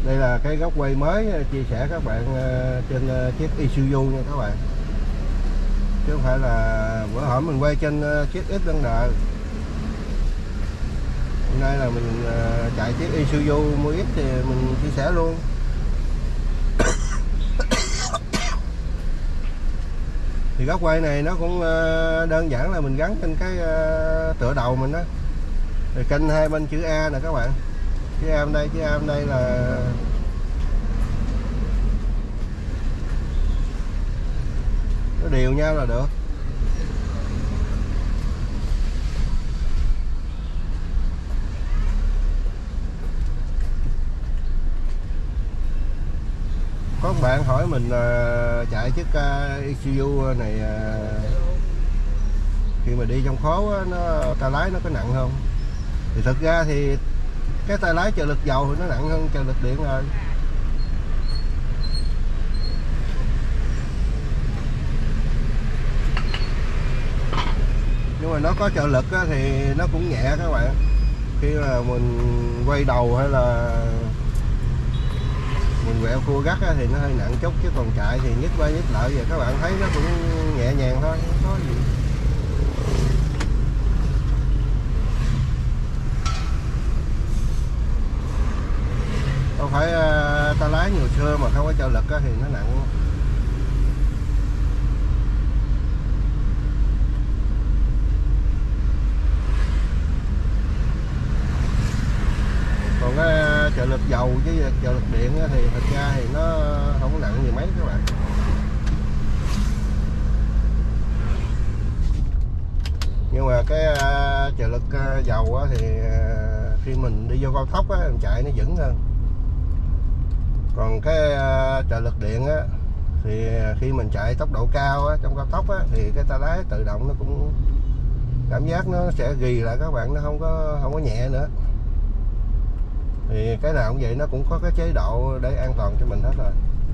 Đây là cái góc quay mới chia sẻ các bạn trên chiếc Isuzu nha các bạn, chứ không phải là bữa hổm mình quay trên chiếc X đang đợi. Hôm nay là mình chạy chiếc Isuzu Mui X thì mình chia sẻ luôn. Thì góc quay này nó cũng đơn giản là mình gắn trên cái tựa đầu mình đó, rồi kênh hai bên chữ A nè các bạn, chữ A bên đây, chữ A bên đây là nó đều nhau là được. Có bạn hỏi mình chạy chiếc Isuzu này khi mà đi trong phố á, tay lái nó có nặng không? Thì thực ra thì cái tay lái trợ lực dầu thì nó nặng hơn trợ lực điện rồi. Nhưng mà nó có trợ lực á, thì nó cũng nhẹ các bạn. Khi mà mình quay đầu hay là mình quẹo cua gắt thì nó hơi nặng chút, chứ còn chạy thì nhích qua nhích lại vậy các bạn thấy nó cũng nhẹ nhàng thôi, không có gì. Không phải tay lái nhiều xưa mà không có trợ lực thì nó nặng. Còn cái trợ lực dầu với trợ lực điện thì thật ra thì nó không có nặng gì mấy các bạn. Nhưng mà cái trợ lực dầu thì khi mình đi vô cao tốc mình chạy nó vững hơn. Còn cái trợ lực điện thì khi mình chạy tốc độ cao trong cao tốc thì cái tay lái tự động nó cũng cảm giác nó sẽ ghì lại các bạn, nó không có nhẹ nữa. Thì cái nào cũng vậy, nó cũng có cái chế độ để an toàn cho mình hết rồi.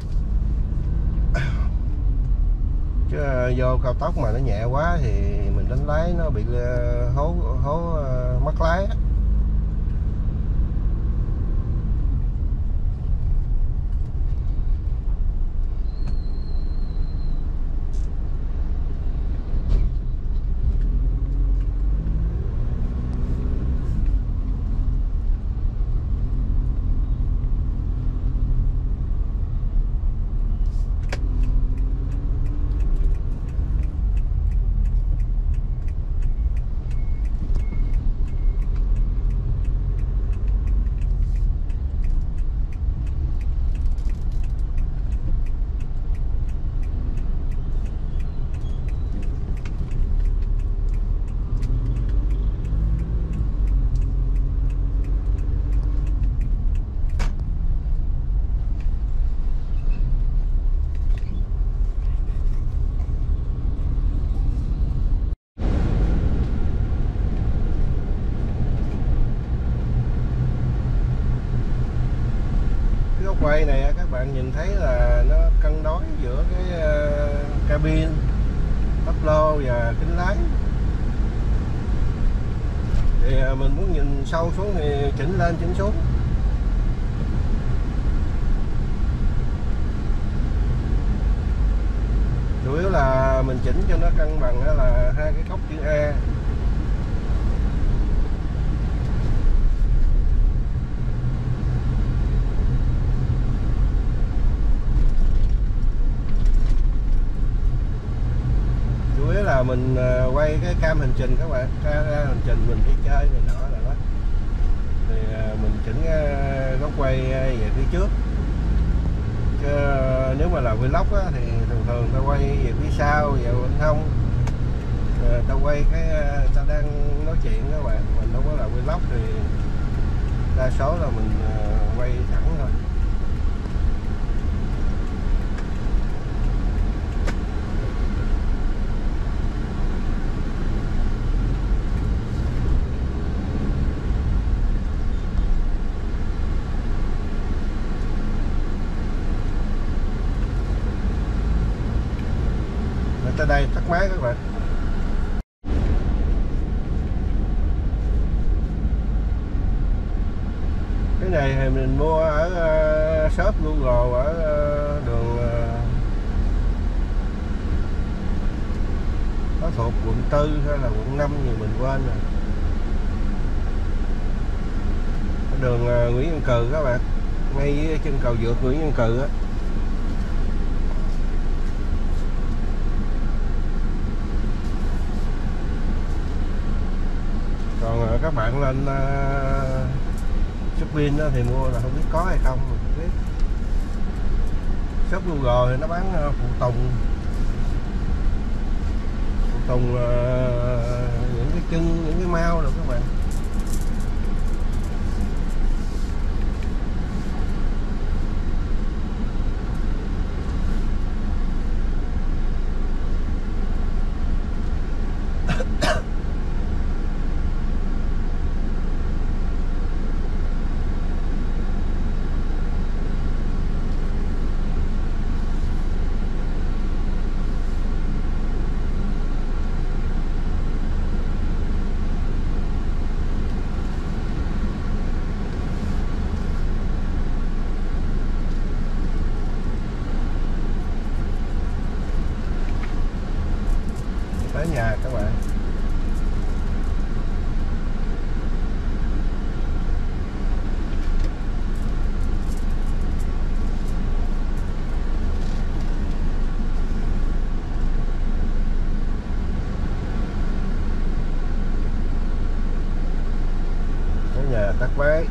Chứ vô cao tốc mà nó nhẹ quá thì mình đánh lái nó bị hố mất lái. Quay này các bạn nhìn thấy là nó cân đối giữa cái cabin, tắp lô và kính lái. Thì mình muốn nhìn sâu xuống thì chỉnh lên chỉnh xuống. Chủ yếu là mình chỉnh cho nó cân bằng là hai cái cốc chữ A. Là mình quay cái cam hành trình các bạn, ra hành trình mình đi chơi này nọ rồi đó, thì mình chỉnh góc quay về phía trước. Chứ nếu mà là vlog thì thường ta quay về phía sau, về bên hông, ta quay cái ta đang nói chuyện các bạn, mình đâu có là vlog thì đa số là mình quay thẳng thôi. Tới đây tắt máy các bạn. này thì mình mua ở shop Google ở đường có thuộc quận 4 hay là quận 5 gì mình quên rồi. Ở đường Nguyễn Văn Cừ các bạn, ngay dưới chân cầu vượt Nguyễn Văn Cừ á. Còn các bạn lên shopping đó thì mua là không biết có hay không, mình không biết. Shop Google thì nó bán phụ tùng những cái chân, những cái mao rồi các bạn. Tới nhà các bạn. Tới nhà tắt máy.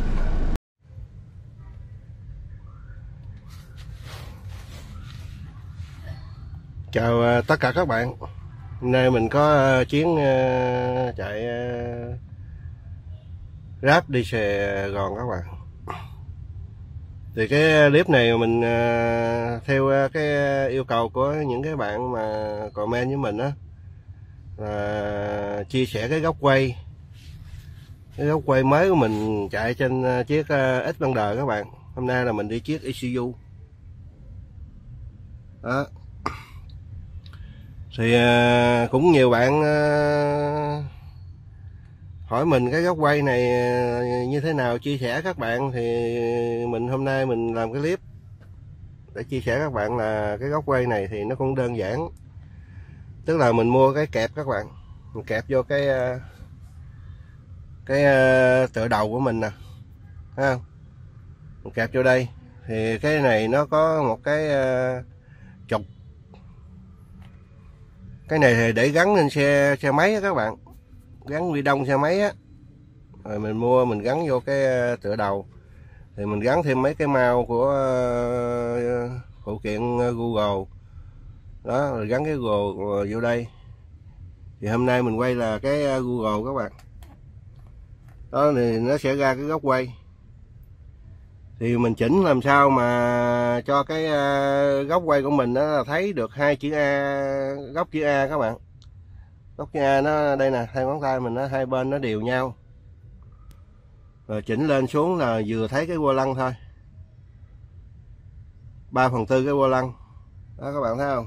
Chào tất cả các bạn. Hôm nay mình có chuyến chạy Grab đi Sài Gòn các bạn. Thì cái clip này mình theo cái yêu cầu của những cái bạn mà comment với mình á, là chia sẻ cái góc quay mới của mình chạy trên chiếc Xpander các bạn. Hôm nay là mình đi chiếc Isuzu đó. Thì cũng nhiều bạn hỏi mình cái góc quay này như thế nào, chia sẻ các bạn. Thì hôm nay mình làm cái clip để chia sẻ các bạn là cái góc quay này thì nó cũng đơn giản. Tức là mình mua cái kẹp các bạn, mình kẹp vô cái tựa đầu của mình nè, thấy không? Mình kẹp vô đây thì cái này nó có một cái trục. Cái này thì để gắn lên xe máy á các bạn, gắn vi đông xe máy á. Rồi mình mua mình gắn vô cái tựa đầu, thì mình gắn thêm mấy cái mao của phụ kiện Google đó, rồi gắn cái Google vô đây. Thì hôm nay mình quay là cái Google các bạn đó, thì nó sẽ ra cái góc quay. Thì mình chỉnh làm sao mà cho cái góc quay của mình nó thấy được hai chữ A, góc chữ A các bạn. Góc chữ A nó đây nè, hai ngón tay mình nó hai bên nó đều nhau. Rồi chỉnh lên xuống là vừa thấy cái vô lăng thôi, 3/4 cái vô lăng đó các bạn thấy không.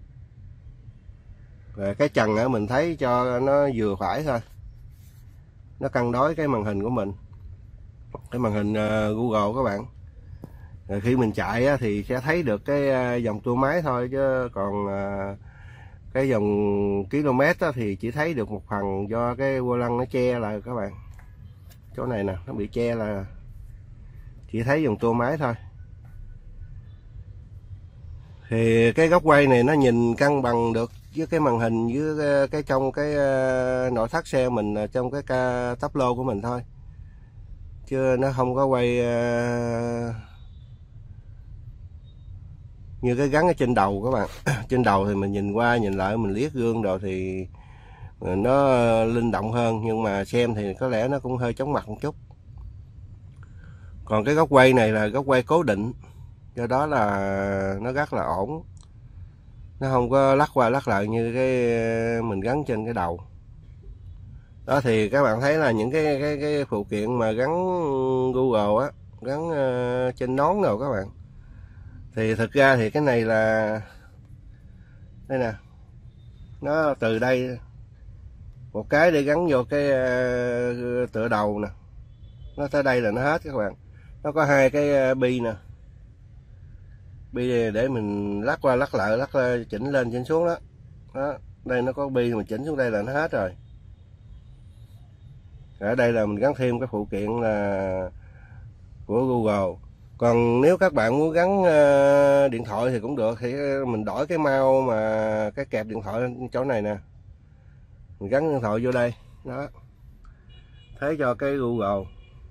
Rồi cái trần á mình thấy cho nó vừa phải thôi, nó cân đối cái màn hình của mình, cái màn hình Google các bạn. Rồi khi mình chạy á, thì sẽ thấy được cái dòng tua máy thôi, chứ còn cái dòng km á, thì chỉ thấy được một phần do cái vô lăng nó che lại các bạn. Chỗ này nè nó bị che là chỉ thấy dòng tua máy thôi. Thì cái góc quay này nó nhìn cân bằng được với cái màn hình, với cái trong cái nội thất xe mình, trong cái táp lô của mình thôi, chứ nó không có quay như cái gắn ở trên đầu các bạn. Trên đầu thì mình nhìn qua nhìn lại, mình liếc gương rồi thì nó linh động hơn, nhưng mà xem thì có lẽ nó cũng hơi chóng mặt một chút. Còn cái góc quay này là góc quay cố định, do đó là nó rất là ổn, nó không có lắc qua lắc lại như cái mình gắn trên cái đầu đó. Thì các bạn thấy là những cái phụ kiện mà gắn Google á, gắn trên nón rồi các bạn. Thì thực ra thì cái này là đây nè, nó từ đây một cái để gắn vô cái tựa đầu nè, nó tới đây là nó hết các bạn. Nó có hai cái bi nè, bi để mình lắc qua lắc lại, chỉnh lên chỉnh xuống đó. Đó, đây nó có bi mình chỉnh xuống đây là nó hết rồi. Ở đây là mình gắn thêm cái phụ kiện là của Google. Còn nếu các bạn muốn gắn điện thoại thì cũng được, thì mình đổi cái mouse mà cái kẹp điện thoại chỗ này nè, mình gắn điện thoại vô đây đó, thế cho cái Google.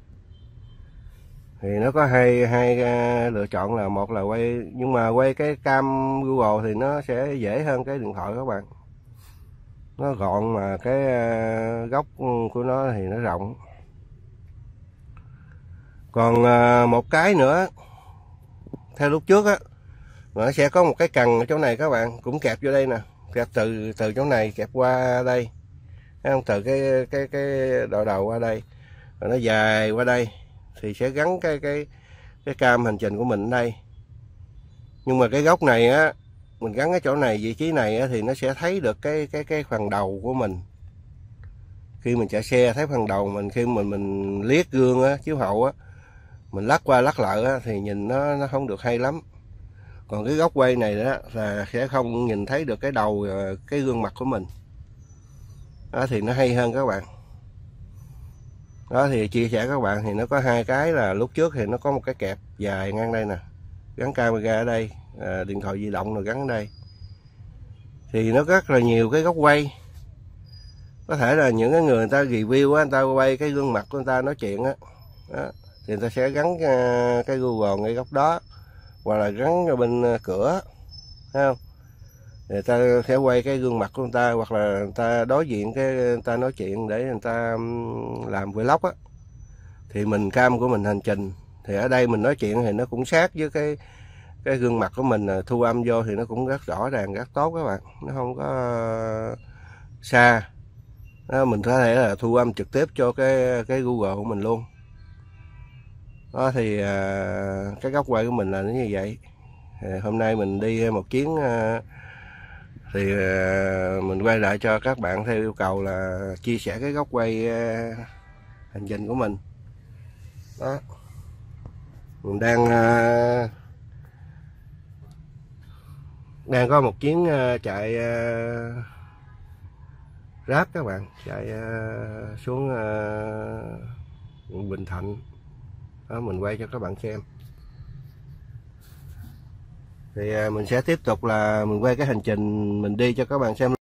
Thì nó có hai lựa chọn, là một là quay, nhưng mà quay cái cam Google thì nó sẽ dễ hơn cái điện thoại các bạn, nó gọn mà cái góc của nó thì nó rộng. Còn một cái nữa theo lúc trước á, nó sẽ có một cái cần ở chỗ này các bạn, cũng kẹp vô đây nè, kẹp từ chỗ này kẹp qua đây, thấy không, từ cái đầu qua đây, rồi nó dài qua đây, thì sẽ gắn cái cam hành trình của mình ở đây. Nhưng mà cái góc này á, mình gắn cái chỗ này, vị trí này á, thì nó sẽ thấy được cái phần đầu của mình. Khi mình chạy xe thấy phần đầu mình, khi mình liếc gương á, chiếu hậu á, mình lắc qua lắc lại á, thì nhìn nó không được hay lắm. Còn cái góc quay này đó là sẽ không nhìn thấy được cái đầu, cái gương mặt của mình đó, thì nó hay hơn các bạn. Đó thì chia sẻ các bạn, thì nó có hai cái, là lúc trước thì nó có một cái kẹp dài ngang đây nè, gắn camera ở đây, điện thoại di động rồi gắn ở đây, thì nó rất là nhiều cái góc quay. Có thể là những cái người ta review á, người ta quay cái gương mặt của người ta nói chuyện á, thì người ta sẽ gắn cái Google ngay góc đó, hoặc là gắn ở bên cửa, thấy không, người ta sẽ quay cái gương mặt của người ta, hoặc là người ta đối diện người ta nói chuyện để người ta làm vlog á, thì mình cam của mình hành trình, thì ở đây mình nói chuyện thì nó cũng sát với cái gương mặt của mình, thu âm vô thì nó cũng rất rõ ràng, rất tốt các bạn, nó không có xa đó, mình có thể là thu âm trực tiếp cho cái Google của mình luôn đó. Thì cái góc quay của mình là nó như vậy. Hôm nay mình đi một chuyến thì mình quay lại cho các bạn theo yêu cầu là chia sẻ cái góc quay hành trình của mình đó. Mình đang có một chuyến chạy Grab các bạn, chạy xuống Bình Thạnh đó, mình quay cho các bạn xem. Thì mình sẽ tiếp tục là mình quay cái hành trình mình đi cho các bạn xem.